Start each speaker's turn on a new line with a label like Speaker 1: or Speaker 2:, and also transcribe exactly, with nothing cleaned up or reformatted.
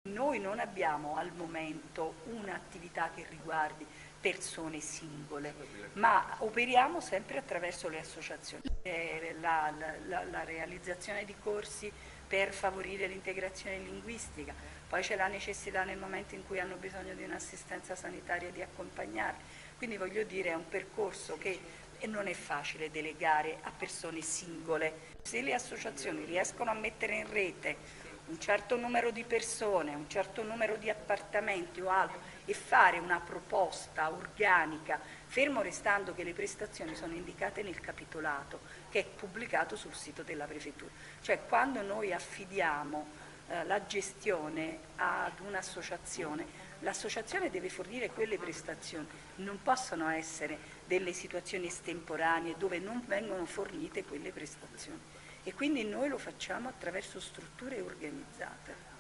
Speaker 1: Noi non abbiamo al momento un'attività che riguardi persone singole, ma operiamo sempre attraverso le associazioni. Eh, La, la- la realizzazione di corsi per favorire l'integrazione linguistica, poi c'è la necessità nel momento in cui hanno bisogno di un'assistenza sanitaria di accompagnarli. Quindi voglio dire, è un percorso che non è facile delegare a persone singole. Se le associazioni riescono a mettere in rete un certo numero di persone, un certo numero di appartamenti o altro e fare una proposta organica, fermo restando che le prestazioni sono indicate nel capitolato che è pubblicato sul sito della prefettura. Cioè quando noi affidiamo eh, la gestione ad un'associazione, l'associazione deve fornire quelle prestazioni, non possono essere delle situazioni estemporanee dove non vengono fornite quelle prestazioni e quindi noi lo facciamo attraverso strutture organizzate.